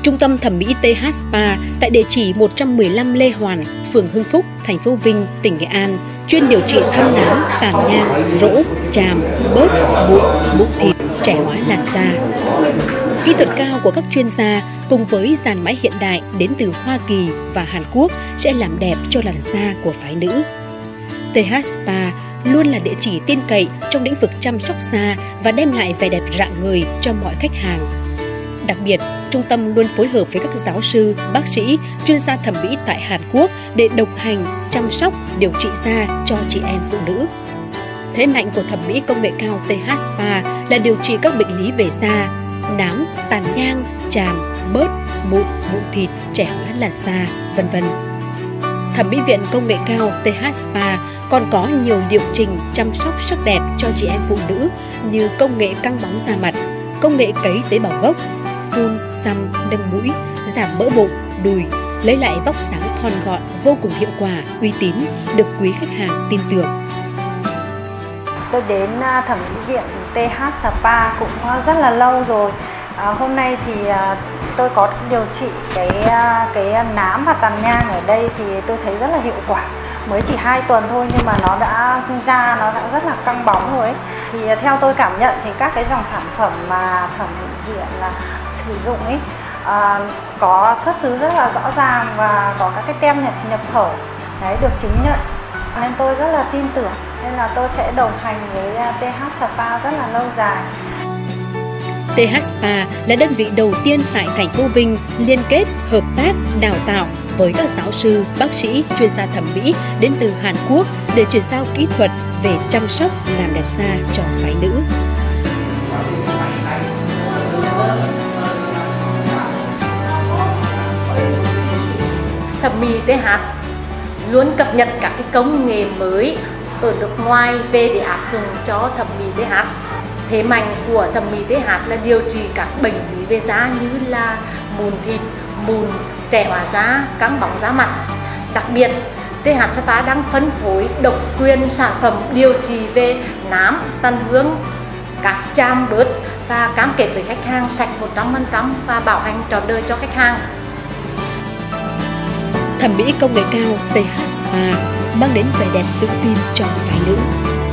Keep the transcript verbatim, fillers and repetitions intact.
Trung tâm thẩm mỹ tê hát Spa tại địa chỉ một trăm mười lăm Lê Hoàn, phường Hưng Phúc, thành phố Vinh, tỉnh Nghệ An, chuyên điều trị thâm nám, tàn nhang, rỗ, chàm, bớt, mụn, mụn thịt, trẻ hóa làn da. Kỹ thuật cao của các chuyên gia cùng với dàn máy hiện đại đến từ Hoa Kỳ và Hàn Quốc sẽ làm đẹp cho làn da của phái nữ. tê hát Spa luôn là địa chỉ tin cậy trong lĩnh vực chăm sóc da và đem lại vẻ đẹp rạng ngời cho mọi khách hàng. Đặc biệt, trung tâm luôn phối hợp với các giáo sư, bác sĩ, chuyên gia thẩm mỹ tại Hàn Quốc để đồng hành, chăm sóc, điều trị da cho chị em phụ nữ. Thế mạnh của thẩm mỹ công nghệ cao tê hát Spa là điều trị các bệnh lý về da, nám, tàn nhang, chàm, bớt, mụn, mụn thịt, trẻ hóa làn da, vân vân. Thẩm mỹ viện công nghệ cao tê hát Spa còn có nhiều liệu trình chăm sóc sắc đẹp cho chị em phụ nữ như công nghệ căng bóng da mặt, công nghệ cấy tế bào gốc, phun, xăm, nâng mũi, giảm mỡ bụng, đùi, lấy lại vóc dáng thon gọn vô cùng hiệu quả, uy tín, được quý khách hàng tin tưởng. Tôi đến thẩm mỹ viện tê hát Spa cũng rất là lâu rồi. À, hôm nay thì tôi có điều trị cái cái nám và tàn nhang ở đây thì tôi thấy rất là hiệu quả. Mới chỉ hai tuần thôi nhưng mà nó đã da nó đã rất là căng bóng rồi ấy. Thì theo tôi cảm nhận thì các cái dòng sản phẩm mà thẩm mỹ viện là sử dụng ấy à, có xuất xứ rất là rõ ràng và có các cái tem nhập nhập khẩu đấy được chứng nhận, nên tôi rất là tin tưởng, nên là tôi sẽ đồng hành với tê hát Spa rất là lâu dài. tê hát Spa là đơn vị đầu tiên tại thành phố Vinh liên kết hợp tác đào tạo với các giáo sư, bác sĩ, chuyên gia thẩm mỹ đến từ Hàn Quốc để chuyển giao kỹ thuật về chăm sóc làm đẹp da cho phái nữ. Thẩm mỹ tê hát luôn cập nhật các cái công nghệ mới ở nước ngoài về để áp dụng cho thẩm mỹ tê hát. Thế mạnh của thẩm mỹ tê hát là điều trị các bệnh lý về da như là mụn thịt, mụn, trẻ hóa da, căng bóng da mặt. Đặc biệt, tê hát Spa đang phân phối độc quyền sản phẩm điều trị về nám, tàn vương, các chàm bớt và cam kết với khách hàng sạch một trăm phần trăm và bảo hành trọn đời cho khách hàng. Thẩm mỹ công nghệ cao tê hát Spa mang đến vẻ đẹp tự tin cho phái nữ.